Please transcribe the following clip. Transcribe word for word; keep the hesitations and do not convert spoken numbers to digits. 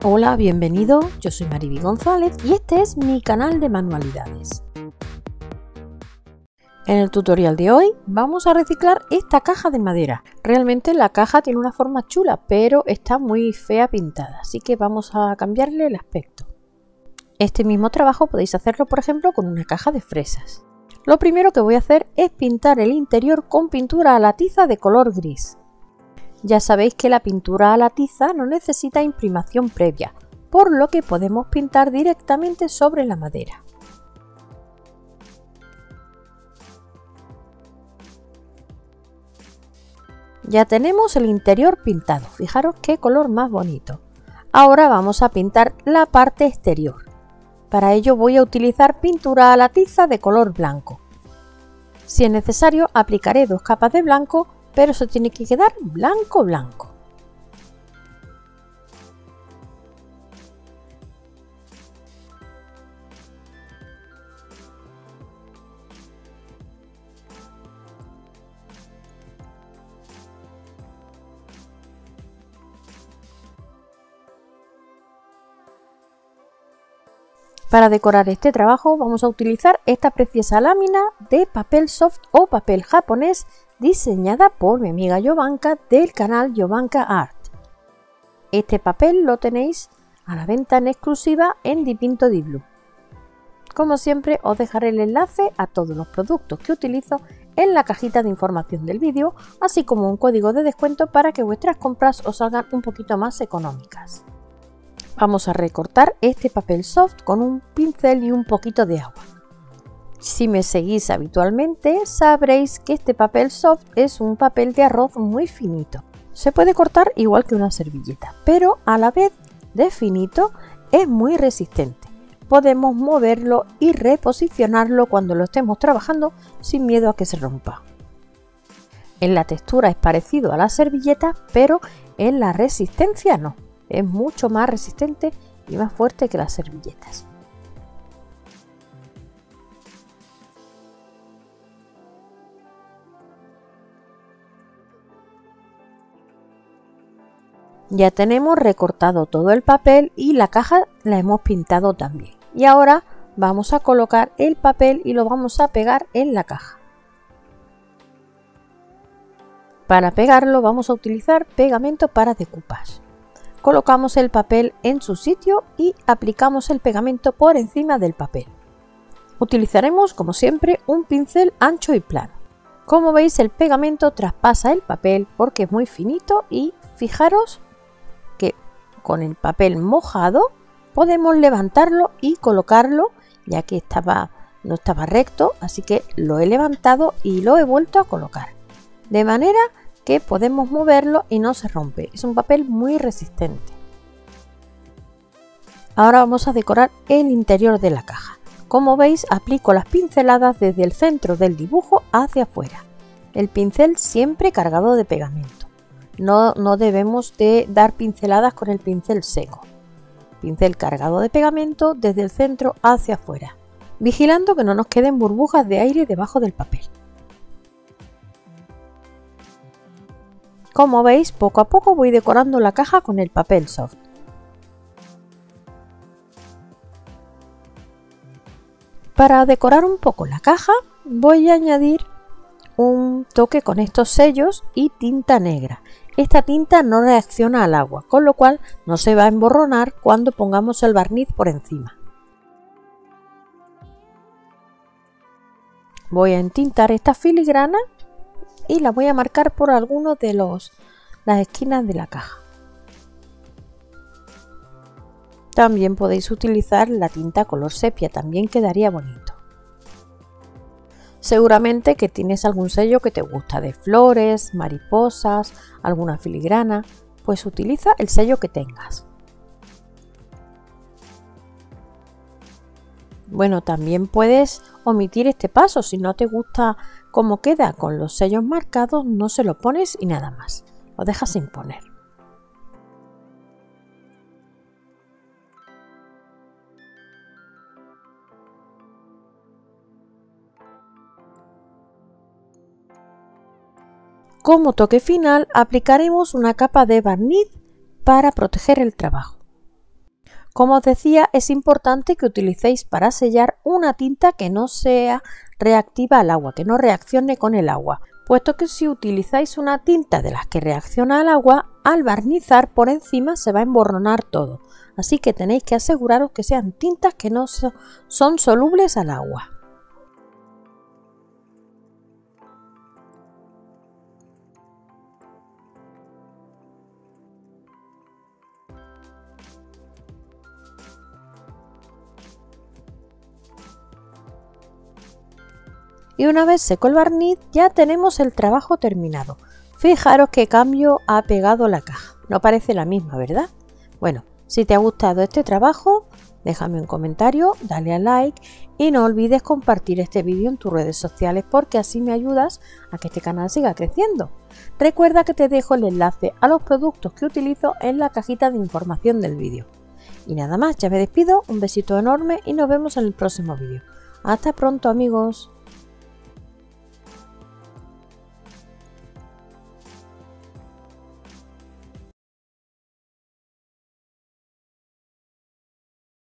Hola, bienvenido, yo soy Mariby González y este es mi canal de manualidades. En el tutorial de hoy vamos a reciclar esta caja de madera. Realmente la caja tiene una forma chula, pero está muy fea pintada, así que vamos a cambiarle el aspecto. Este mismo trabajo podéis hacerlo, por ejemplo, con una caja de fresas. Lo primero que voy a hacer es pintar el interior con pintura a la tiza de color gris. Ya sabéis que la pintura a la tiza no necesita imprimación previa, por lo que podemos pintar directamente sobre la madera. Ya tenemos el interior pintado, fijaros qué color más bonito. Ahora vamos a pintar la parte exterior. Para ello voy a utilizar pintura a la tiza de color blanco. Si es necesario, aplicaré dos capas de blanco, pero se tiene que quedar blanco blanco. Para decorar este trabajo vamos a utilizar esta preciosa lámina de papel soft o papel japonés diseñada por mi amiga Jovanka del canal Jovanka Art. Este papel lo tenéis a la venta en exclusiva en Dipinto Di Blu. Como siempre os dejaré el enlace a todos los productos que utilizo en la cajita de información del vídeo, así como un código de descuento para que vuestras compras os salgan un poquito más económicas. Vamos a recortar este papel soft con un pincel y un poquito de agua. Si me seguís habitualmente sabréis que este papel soft es un papel de arroz muy finito. Se puede cortar igual que una servilleta, pero a la vez de finito es muy resistente. Podemos moverlo y reposicionarlo cuando lo estemos trabajando sin miedo a que se rompa. En la textura es parecido a la servilleta, pero en la resistencia no. Es mucho más resistente y más fuerte que las servilletas. Ya tenemos recortado todo el papel y la caja la hemos pintado también. Y ahora vamos a colocar el papel y lo vamos a pegar en la caja. Para pegarlo vamos a utilizar pegamento para decoupage. Colocamos el papel en su sitio y aplicamos el pegamento por encima del papel. Utilizaremos, como siempre, un pincel ancho y plano. Como veis, el pegamento traspasa el papel porque es muy finito y fijaros que con el papel mojado podemos levantarlo y colocarlo, ya que estaba, no estaba recto, así que lo he levantado y lo he vuelto a colocar. De manera que podemos moverlo y no se rompe. Es un papel muy resistente. Ahora vamos a decorar el interior de la caja. Como veis, aplico las pinceladas desde el centro del dibujo hacia afuera. El pincel siempre cargado de pegamento. No, no debemos de dar pinceladas con el pincel seco. Pincel cargado de pegamento desde el centro hacia afuera, vigilando que no nos queden burbujas de aire debajo del papel. Como veis, poco a poco voy decorando la caja con el papel soft. Para decorar un poco la caja, voy a añadir un toque con estos sellos y tinta negra. Esta tinta no reacciona al agua, con lo cual no se va a emborronar cuando pongamos el barniz por encima. Voy a entintar esta filigrana y la voy a marcar por alguno de los, las esquinas de la caja. También podéis utilizar la tinta color sepia, también quedaría bonito. Seguramente que tienes algún sello que te gusta, de flores, mariposas, alguna filigrana, pues utiliza el sello que tengas. Bueno, también puedes omitir este paso. Si no te gusta cómo queda con los sellos marcados, no se lo pones y nada más. Lo dejas sin poner. Como toque final aplicaremos una capa de barniz para proteger el trabajo. Como os decía, es importante que utilicéis para sellar una tinta que no sea reactiva al agua, que no reaccione con el agua, puesto que si utilizáis una tinta de las que reacciona al agua, al barnizar por encima se va a emborronar todo. Así que tenéis que aseguraros que sean tintas que no son solubles al agua. Y una vez seco el barniz ya tenemos el trabajo terminado. Fijaros qué cambio ha pegado la caja. No parece la misma, ¿verdad? Bueno, si te ha gustado este trabajo, déjame un comentario, dale a like y no olvides compartir este vídeo en tus redes sociales porque así me ayudas a que este canal siga creciendo. Recuerda que te dejo el enlace a los productos que utilizo en la cajita de información del vídeo. Y nada más, ya me despido, un besito enorme y nos vemos en el próximo vídeo. Hasta pronto, amigos.